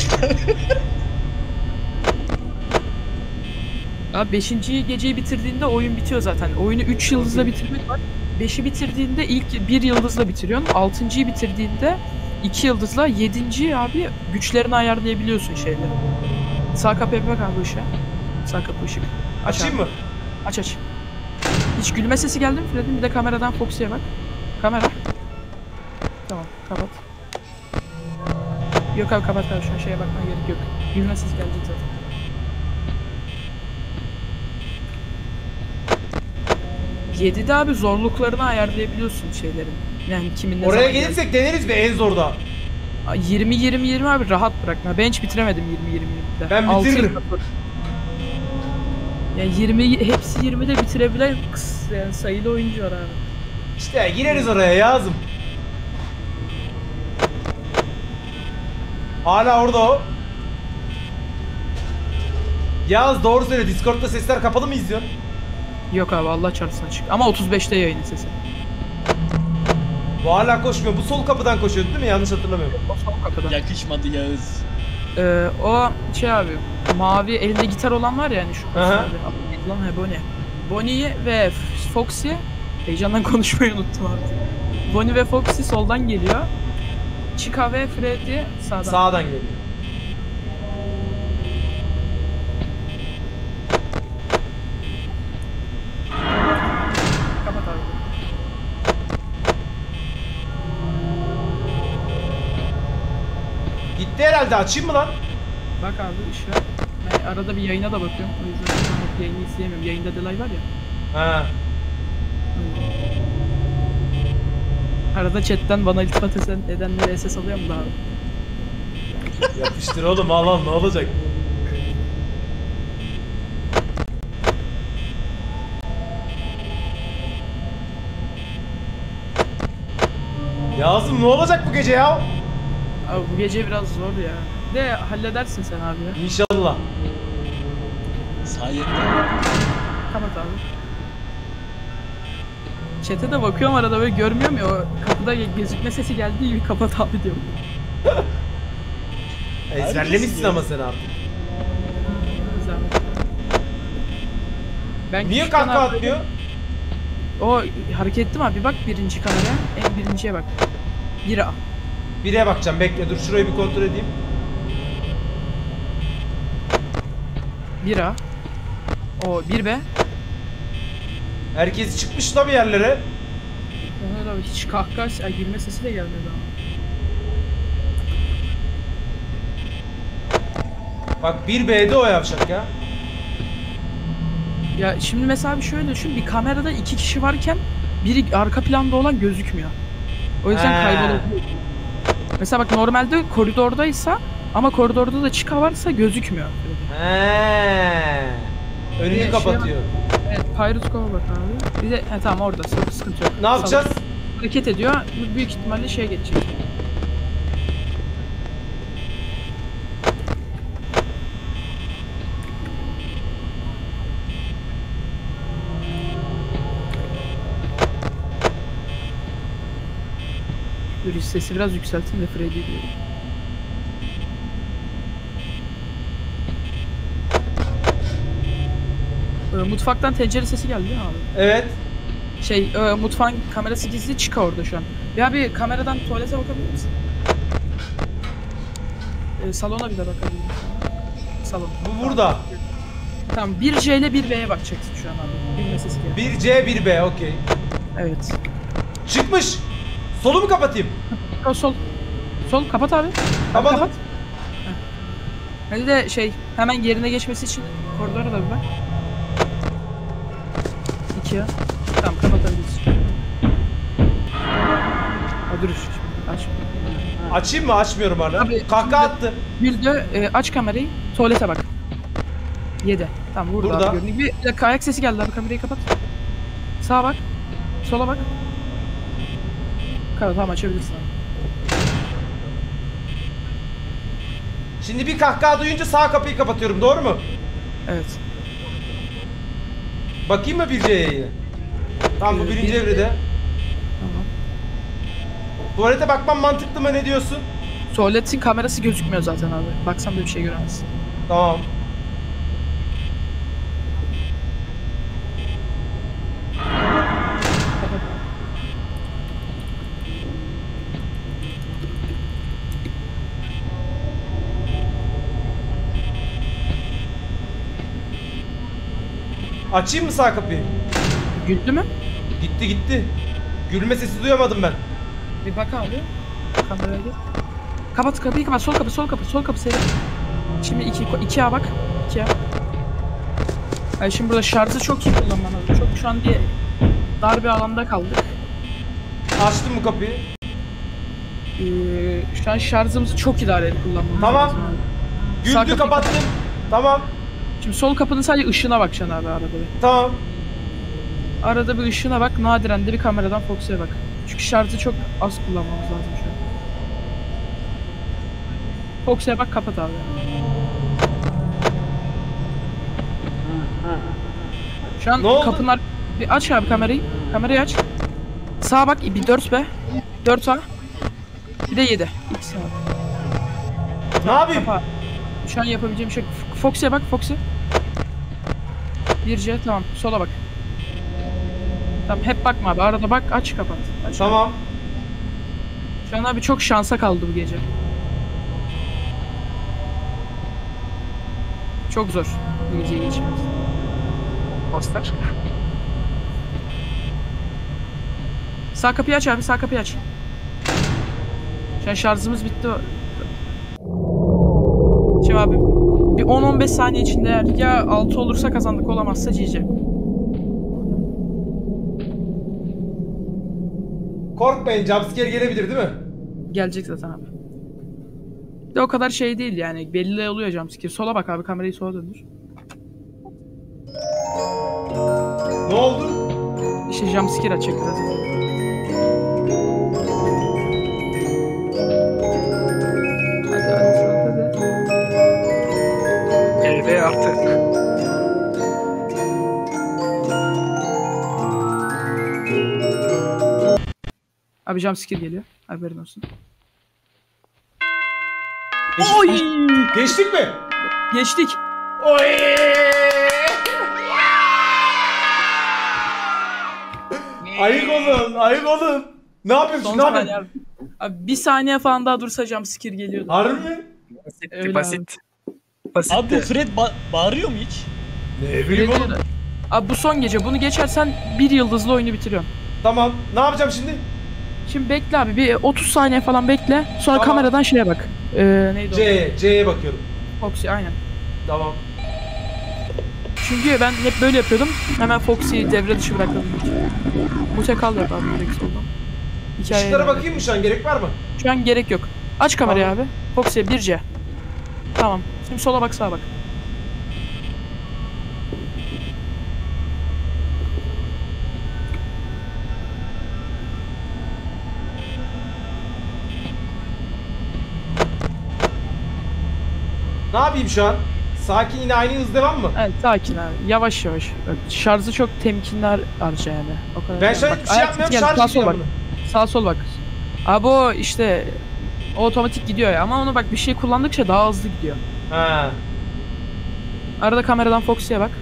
Abi beşinci geceyi bitirdiğinde oyun bitiyor zaten. Oyunu üç yıldızla bitirmek var. beşi bitirdiğinde ilk bir yıldızla bitiriyorsun. altıncıyı bitirdiğinde iki yıldızla. yedinci abi güçlerini ayarlayabiliyorsun şeyleri. Sağ kapıya bir bak abi ışığa. Sağ kapı ışık. Aç Açayım abi. mı? Aç aç. Hiç gülme sesi geldi mi Fred'in? Bir de kameradan Foxy'ye bak. Kamera. Tamam kapat. Yok abi kapat abi şu an şeye bakmaya gerek yok. Gülme sesi gelecek zaten. yedide abi zorluklarını ayarlayabiliyorsun şeylerin. Yani kimin ne Oraya zaman gelirsek deneriz be en zorda. yirmi yirmi yirmi abi rahat bırakma. Ben hiç bitiremedim yirmi yirmi yirmide. Ben Altı bitiririm. yıl- Yani yirmi hepsi yirmide bitirebilen kıs- yani sayılı oyuncu var abi. İşte gireriz oraya Yazım. Hala orada o. Yaz doğru söyle, Discord'da sesler kapalı mı izliyorsun? Yok abi Allah çarpsın açık. Ama otuz beşte yayını sesi. Bu hala koşmuyor. Bu sol kapıdan koşuyordu değil mi? Yanlış hatırlamıyorum. O son kapıdan. Yakışmadı Yağız. Ee, o şey abi mavi elinde gitar olan var ya hani şu Aha. abi. Lan he Bonnie. Bonnie'yi ve Foxy heyecandan konuşmayı unuttum abi. Bonnie ve Foxy soldan geliyor. Chica ve Freddy sağdan. Sağdan geliyor. Kapat abi. Gitti herhalde. Açayım mı lan? Bak abi ışığa. Ben arada bir yayına da bakıyorum. O yüzden şu an hep yayını izleyemiyorum. Yayında delay var ya. Ha. Arada chatten bana iltifat eden, edenlere S S alıyor mu daha abi? Yapıştır oğlum, al al, ne olacak? Yazım ne olacak bu gece ya? Abi bu gece biraz zor ya. De halledersin sen abi ya. İnşallah. Sayende. Kapat abi. Chat'e de bakıyorum arada böyle görmüyorum ya o kapıda gözükme sesi geldiği gibi kapat abi diyorum. Ezberlemişsin ama sen artık. Zahmet. Ben Niye küçükken kahkaha abi- atmıyor? O hareketli mi abi? Bak birinci kameraya. En birinciye bak. Bir A. Bire bakacağım, bekle, dur şurayı bir kontrol edeyim. Bir A. O bir B. Herkes çıkmış da bir yerlere. Ona da hiç kahkaha, ay, gülme sesi de gelmedi ama. Bak bir B'de o yavşak ya. Ya şimdi mesela bir şöyle düşün, bir kamerada iki kişi varken biri arka planda olan gözükmüyor. O yüzden He. kaybolabiliyor. Mesela bak normalde koridordaysa ama koridorda da çıka varsa gözükmüyor. He. Önünü Bir şey kapatıyor. Evet, Pirate Cove'a bak abi. Bir de he, tamam orada sıkıntı, sıkıntı yok. Ne yapacağız? Salak. Hareket ediyor. Bu büyük ihtimalle şeye geçecek. Dur sesi biraz yükseltin de Freddy diyorum. Ee, mutfaktan tencere sesi geldi değil mi abi? Evet. Şey, e, mutfağın kamerası gizli, çıka orada şu an. Ya bir kameradan tuvalete bakabilir misin? E, salona bir de bakabilir misin? Salon. Bu burada. Tamam, bir C ile bir B'ye bakacaksın şu an abi. Bilme sesi geldi. bir C bir B, okey. Evet. Çıkmış. Solu mu kapatayım? O sol. Sol, kapat abi. Abi Kapat. kapat. Heh. Hadi de şey, hemen yerine geçmesi için koridora da bir bak. İki ya. Tamam, kapatabiliriz. Ha, dur şimdi, aç. Açayım mı? Açmıyorum hala. Abi, Kahkaha şimdi- attı. Güldü, e, aç kamerayı, tuvalete bak. Yedi. Tamam, burada, Burada. abi görünüyor. Bir dakika ayak sesi geldi abi, kamerayı kapat. Sağa bak, sola bak. Kapat, tamam açabilirsin abi. Şimdi bir kahkaha duyunca sağ kapıyı kapatıyorum, doğru mu? Evet. Bakayım mı bir C'ye yine? Tamam, bu Ee, birinci bir- evrede. Tamam. Tuvalete bakmam mantıklı mı, ne diyorsun? Tuvaletin kamerası gözükmüyor zaten abi. Baksan da bir şey göremezsin. Tamam. Açayım mı sağ kapıyı? Güldü mü? Gitti gitti. Gülme sesi duyamadım ben. Bir bak abi. Kameraya gir. Kapat kapıyı kapat. Sol kapı sol kapı sol kapı seri. Şimdi iki, iki A bak. iki A. Yani şimdi burada şarjı çok iyi kullanman lazım. Çok şu an bir dar bir alanda kaldık. Açtım bu kapıyı. Ee, şu an şarjımızı çok idareli kullanmamız Tamam. lazım abi. Sağ Güldü, kapıyı kapattım. Tamam. Şimdi sol kapının sadece ışığına bakacaksın abi arada bir. Tamam. Arada bir ışığına bak. Nadiren de bir kameradan Fox'e bak. Çünkü şarjı çok az kullanmamız lazım şu an. Fox'e bak, kapat abi. Şu an Ne oldu? kapının ar- bir aç abi kamerayı. Kamerayı aç. Sağa bak, bir dört be. dört A. Bir de yedi. İkisi abi. Ne yapayım? Kapa. Şu an yapabileceğim şey. F- Fox'e bak, Fox'e. bir C, tamam. Sola bak. Tamam, hep bakma abi. Arada bak, aç kapat. Aç, Tamam. Şu an abi çok şansa kaldı bu gece. Çok zor bu geceyi geçirmek. Poster. Sağ kapıyı aç abi, sağ kapıyı aç. Şu an şarjımız bitti. Şimdi abi bir on on beş saniye içinde eğer ya altı olursa kazandık, olamazsa G G. Korkmayın, jumpscare gelebilir değil mi? Gelecek zaten abi. De o kadar şey değil yani, belli oluyor jumpscare. Sola bak abi, kamerayı sola döndür. Ne oldu? İşte jumpscare açacak biraz. Hadi hadi hadi. Evde artık. Abi jumpscare geliyor. Haberin olsun. Geç- Oy! Geçtik mi? Geçtik. Oy! Ayık olun, ayık olun. Ne yapıyorsun? Son Ne saniye yapıyorsun? abi. Abi bir saniye falan daha dursa jumpscare geliyordu. Harbi mi? Basitti, Öyle basit. Basit. Abi bu Fred ba- bağırıyor mu hiç? Ne bileyim oğlum. Abi bu son gece. Bunu geçersen bir yıldızlı oyunu bitiriyorum. Tamam. Ne yapacağım şimdi? Şimdi bekle abi. Bir otuz saniye falan bekle. Sonra Tamam. kameradan şeye bak. Ee, neydi o? C'ye, C'ye bakıyorum. Foxy, aynen. Tamam. Çünkü ben hep böyle yapıyordum. Hemen Foxy'yi devre dışı bırakalım. Mutekal yap abi direkt soldan. Hikayeye Işıklara devam. bakayım mı şu an? Gerek var mı? Şu an gerek yok. Aç kamerayı Tamam. abi. Foxy'ye bir C. Tamam. Şimdi sola bak, sağa bak. Ne yapayım şu an? Sakin, yine aynı hız devam mı? Evet, sakin abi. Yavaş yavaş. Bak, şarjı çok temkinli har- harca yani. O kadar. Ben şu an Bak, hiçbir şey ayak yapmıyorum, sesi geldi. şarj Sağ sol ediyorum bak. bunu. Sağ sol bak. Abi o işte o otomatik gidiyor ya, ama onu bak bir şey kullandıkça daha hızlı gidiyor. Ha. Arada kameradan Foxy'ye bak.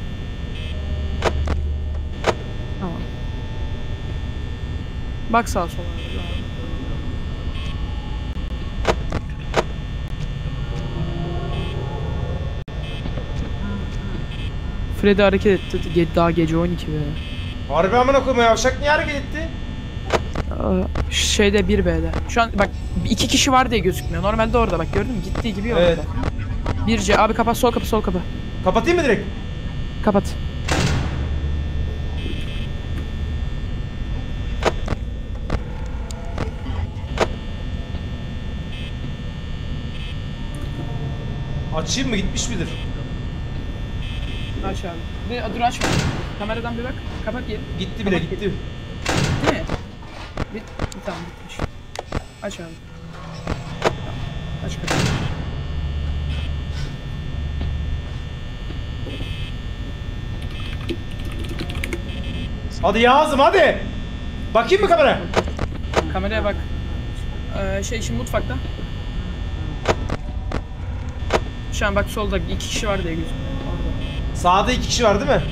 Tamam. Bak sağa sola. Freddy hareket etti. Ge- Daha gece on iki be. Harbi amına koyma, yavşak niye hareket etti? Aa, Şeyde bir B'de. Şu an bak iki kişi var diye gözükmüyor. Normalde orada bak, gördün mü? Gittiği gibi orada. Evet. bir C abi, kapat sol kapı, sol kapı. Kapatayım mı direkt? Kapat. Açayım mı? Gitmiş midir? Aç abi. Bir, dur açma. Kameradan bir bak. Kapat geri. Gitti bile, Kapat gitti. Değil mi? Bit, tamam bitmiş. Aç abi. Tamam. Aç kapıyı. Hadi Yağız'ım hadi. Bakayım mı kamera? Kameraya bak. Ee, şey şimdi mutfakta. Şu an bak solda iki kişi var diye gözüküyor. Orada. Sağda iki kişi var değil mi?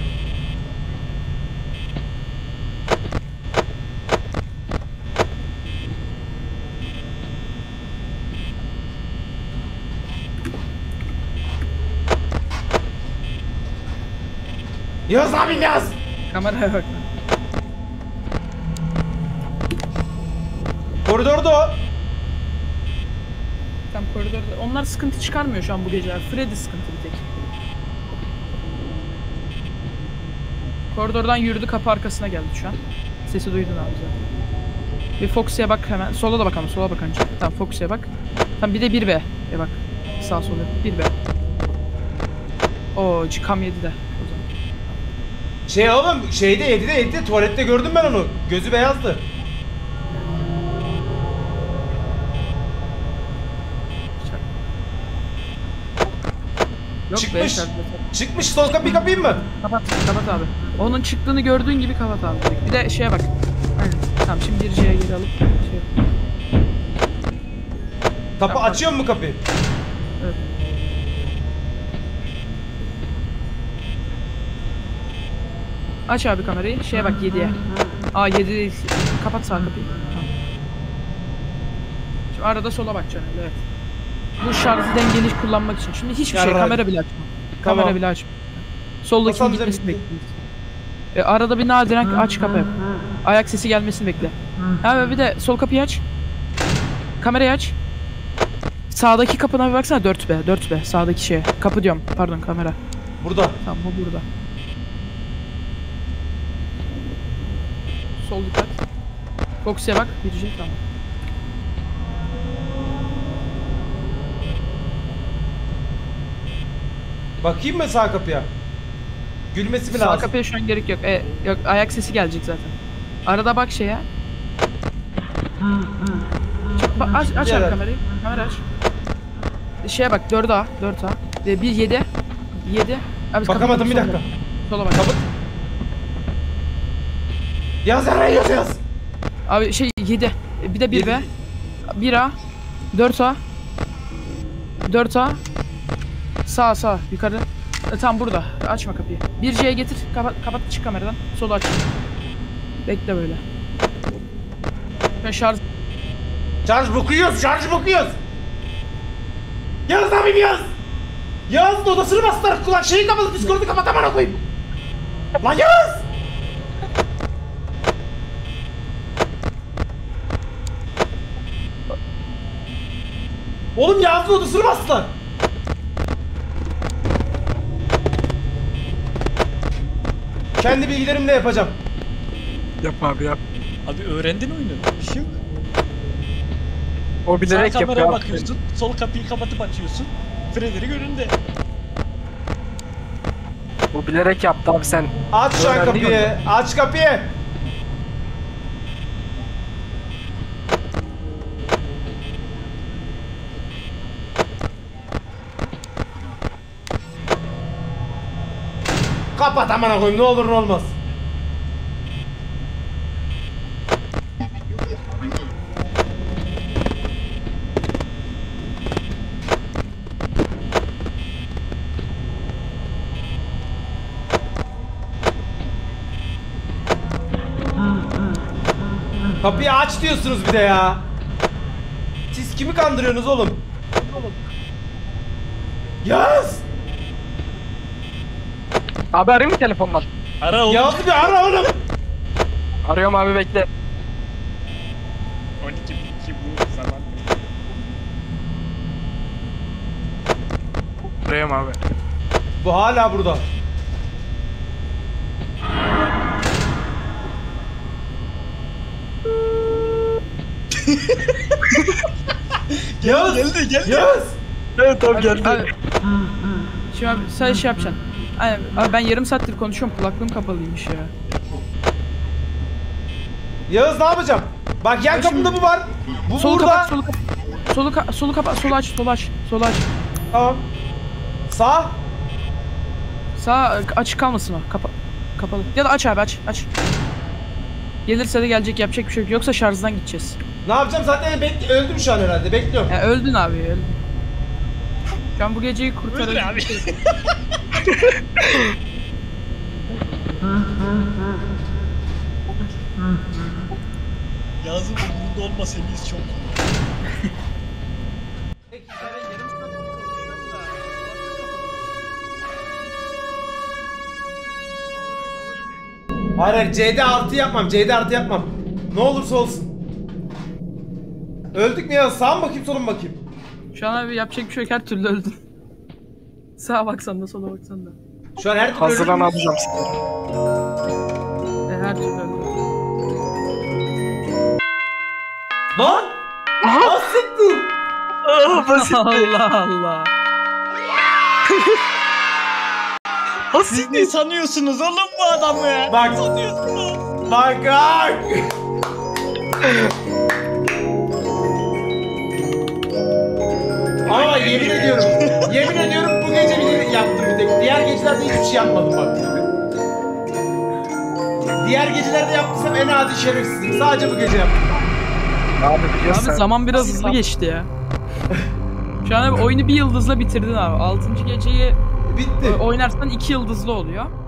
Yaz abi yaz. Kameraya bak. Koridorda o. Tam koridorda. Onlar sıkıntı çıkarmıyor şu an bu geceler. Freddy sıkıntı bir tek. Koridordan yürüdü, kapı arkasına geldi şu an. Sesi duydun abi zaten. Bir Foxy'ye bak hemen. Sola da bakalım, sola bak önce. Tamam Foxy'ye bak. Tamam bir de bir B. E bak. Sağ sola. bir B. Oo, çıkam yedi de. O zaman. Şey oğlum şeyde yedide yedide tuvalette gördüm ben onu. Gözü beyazdı. Yok Çıkmış. be, şarkı. Çıkmış, sol kapıyı kapayım mı? Kapat, kapat abi. Onun çıktığını gördüğün gibi kapat abi. direkt. Bir de şeye bak. Aynen. Tamam şimdi bir C'ye geri alıp şey yap. Kapı Tamam. açıyor mu kapıyı? Evet. Aç abi kamerayı. Şeye bak yediye. Aa yedi değil. Kapat sağ kapıyı. Tamam. Şimdi arada sola bakacaksın öyle, evet. Bu şarjı dengeli kullanmak için. Şimdi hiçbir şey, Yarın- kamera bile açma. Kamera Tamam. bile açma. Soldakinin Basalım bize gitmesini bir- bekliyoruz. E, arada bir nadiren aç kapı yap. Ayak sesi gelmesini bekle. Ha bir de sol kapıyı aç. Kamerayı aç. Sağdaki kapına bir baksana, dört B, dört B sağdaki şey. Kapı diyorum. Pardon, kamera. Burada. Tamam bu burada. Sol dikkat. Foxy'ye bak, birinci tamam. Bakayım mı sağ kapıya? Gülmesi mi Sağ lazım? kapıya şu an gerek yok. E, yok ayak sesi gelecek zaten. Arada bak şeye. Çık, bak, aç aç Evet. abi kamerayı. Kamera aç. Şeye bak dört A, dört A. bir yedi. yedi. Abi Bakamadım bir sola dakika. bak. Sola bak. Kapat. Yaz araya yaz yaz. Abi şey yedi. Bir de bir Yedi. B. bir A. dört A. dört A. Sağ sağ yukarı. E, tam burada. Açma kapıyı. bir C'ye getir. Kapat, kapat çık kameradan. Solu aç. Bekle böyle. Ben şarj... Şarj bakıyoruz, şarj bakıyoruz. Yaz abi yaz. Yaz odasını bastılar. Kulak şeyi kapalı, Discord'u kapat amına koyayım. Lan yaz. Oğlum Yaz'ın odasını bastılar. Kendi bilgilerimle yapacağım. Yapma abi yap. Abi öğrendin oyunu. Bir şey yok. O Sağ bilerek kameraya yapıyor. bakıyorsun. Sol kapıyı kapatıp açıyorsun. Frederick önünde. O bilerek yaptı abi sen. Aç şu an Öğrendin kapıyı. mi? Aç kapıyı. Kapat amına koyayım, ne olur ne olmaz. Kapıyı aç diyorsunuz bir de ya. Siz kimi kandırıyorsunuz oğlum? Yaz! Abi arayayım mı telefondan? Ara oğlum. Yazı bir ara oğlum. Arıyorum abi bekle. on iki iki bu zaman. Arıyorum abi. Bu hala burada. Yaz! Geldi geldi. Yaz! Evet abi Abi, geldi. abi. Şimdi abi sen şey yapacaksın. Aynen, abi ben yarım saattir konuşuyorum, kulaklığım kapalıymış ya. Yağız ne yapacağım? Bak yan Ay şimdi- kapımda bu var. Bu Solu burada. kapat, solu kapat. Solu, ka solu kapat, solu aç, solu aç, solu aç. Tamam. Sağ. Sağ açık kalmasın o, kapa kapalı. Ya da aç abi, aç, aç. Gelirse de gelecek, yapacak bir şey yok. Yoksa şarjdan gideceğiz. Ne yapacağım zaten bek öldüm şu an herhalde bekliyorum. Ya öldün abi öldün. Şu an bu geceyi kurtaralım. Öldür abi. Yazın umurunda olmasanız çok. Hayır hayır C'de artı yapmam C'de artı yapmam. Ne olursa olsun. Öldük mü ya? Sağa mı bakayım sola mı bakayım? Şu an abi yapacak bir şey yok, her türlü öldün. Sağa baksan da sola baksan da. Şu an her türlü Hazırlan öldüm. alacağım seni. E, her türlü öldün. Lan! Aha! Siktir! Allah Allah. Siz ne sanıyorsunuz oğlum bu adamı ya? Bak! Sanıyorsunuz. Bak bak! Ama yemin ediyorum, yemin ediyorum bu gece bir yaptım bir tek. Diğer gecelerde hiçbir şey yapmadım bak. Diğer gecelerde yaptıysam en adi şerefsizim. Sadece bu gece yaptım. Abi biliyorsun. Abi zaman biraz hızlı geçti ya. Şu an abi oyunu bir yıldızla bitirdin abi. Altıncı geceyi Bitti. oynarsan iki yıldızlı oluyor.